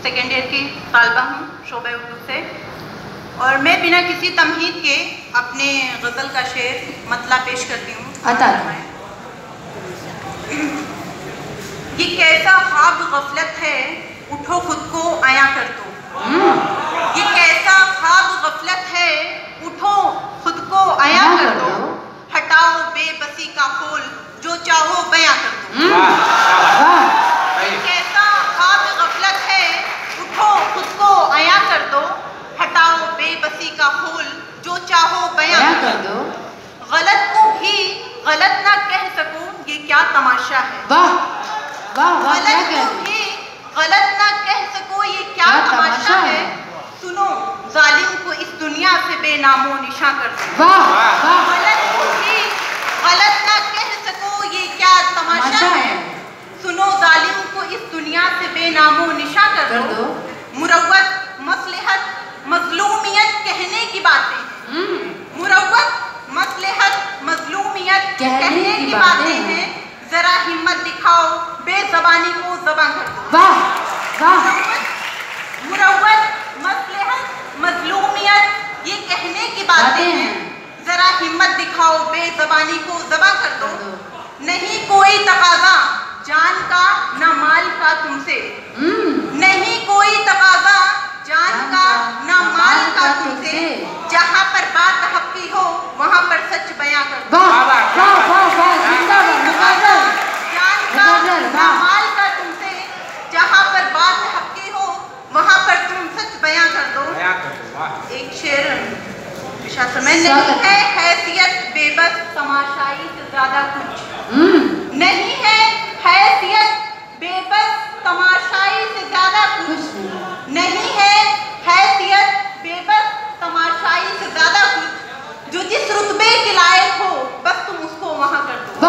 Second year की तालबा हूँ शोबे उर्दू से, और मैं बिना किसी तमहीद के अपने गज़ल का शेर मतला पेश करती हूँ। ये कैसा ख्वाब गफलत है, उठो खुद को आया कर दो। ये कैसा ख्वाब गफलत है, उठो खुद को आया कर दो। हटाओ बेबसी का खोल, जो चाहो बयां कर दो। ये कैसा ख्वाब गफलत है, उठो खुद को आया कर दो। हटाओ बेबसी का खोल, जो चाहो बयां कर दो। गलत को भी गलत ना कह सकूं, ये क्या तमाशा है। गलत को भी गलत ना कह सको, ये क्या तमाशा है। सुनो जालिम को इस दुनिया से बेनामो निशा कर दो। गलत को भी गलत ना कह सको, ये क्या तमाशा है। सुनो जालिम को इस दुनिया से बेनामो निशा कर दो। मुरव्वत मसलहत मजलूमियत कहने की बातें हैं। मुरव्वत मसलहत मजलूमियत कहने की बातें हैं। जरा हिम्मत दिखाओ, बेज़बानी को ज़बां कर दो। मुरव्वत मसलहत मजलूमियत ये कहने की बातें हैं। जरा हिम्मत दिखाओ, बेज़बानी को ज़बां कर दो। नहीं कोई तकाज़ा जान का न माल का तुमसे। नहीं कोई तकाज़ा जान का न माल का तुमसे। जहाँ पर बात हक की हो, वहाँ पर सच बयां कर दो। माल का तुमसे, जहाँ पर बात हक की हो, वहाँ पर तुम सच बयां कर दो। एक शेर में नहीं है हैसियत बेबस तमाशाई से ज्यादा कुछ। नहीं है हैसियत बेबस तमाशाई से ज्यादा कुछ। नहीं है हैसियत बेबस तमाशाई से ज्यादा कुछ। जो जिस रुतबे के लायक हो, बस तुम उसको वहाँ कर दो।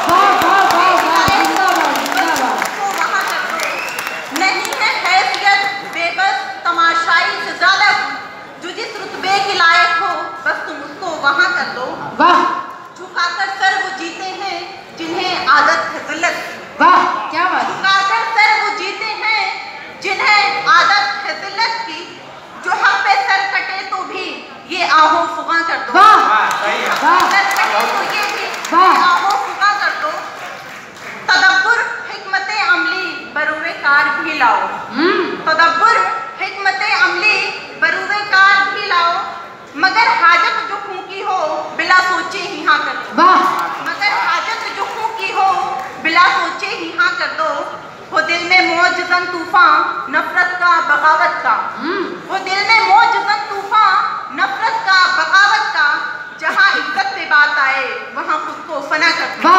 नहीं है हैसियत बेबस तमाशाई से ज्यादा कुछ। जो जिस रुतबे के लायक हो, बस तुम उसको वहाँ कर दो। झुकाकर सर वो जीते हैं जिन्हें आदत है जिल्लत की। क्या बात। झुकाकर सर वो जीते हैं जिन्हें आदत है जिल्लत की। जो हक पे सर कटे तो भी ये आहो फुगा कर दो। सर कटे तो ये भी आहो फुगा कर दो। तदब्बुर हिकमत अमली बरूए कार भी लाओ। तदब्बुर हिकमत अमली बरूए कार भी लाओ। मगर हाजत जो फूकी हो, बिला सोचे ही हाँ कर दो। मगर हाजत जो फूकी हो, बिला सोचे ही हाँ कर दो। वो दिल में मौजज़न तूफान नफरत का बगावत का। वो दिल में मौजज़न तूफान नफरत का बगावत का। जहाँ इज्जत पे बात आए, वहाँ खुद को फना कर दो।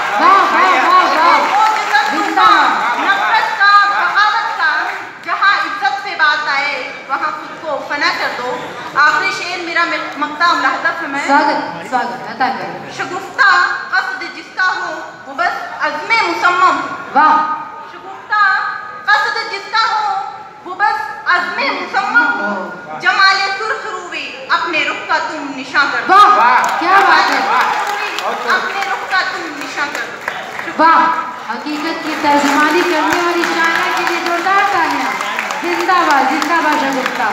मौजज़न तूफान नफरत का बगावत का। जहाँ इज्जत पे बात आए, वहाँ खुद को फना कर दो। आखिरी शेर मेरा मक्ता मुलाहज़ा में। स्वागत अता करें। शगुफ्ता क़स्द जिसका हो, वो बस अज़्मे मुसम्मम। शगुफ्ता क़स्द जिसका हो, वो बस अज़्मे मुसम्मम हो। जमाले सुर्ख रूबी अपने रुख का तुम निशान कर दो। क्या बात है। अपने रुख का तुम निशान कर दो। हकीकत की तर्जुमानी करने वाली शायरा के लिए जोरदार तालियां। जिंदाबाद जिंदाबाद शगुफ्ता।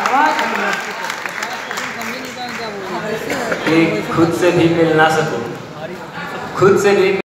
खुद से भी मिल ना सकूं, खुद से भी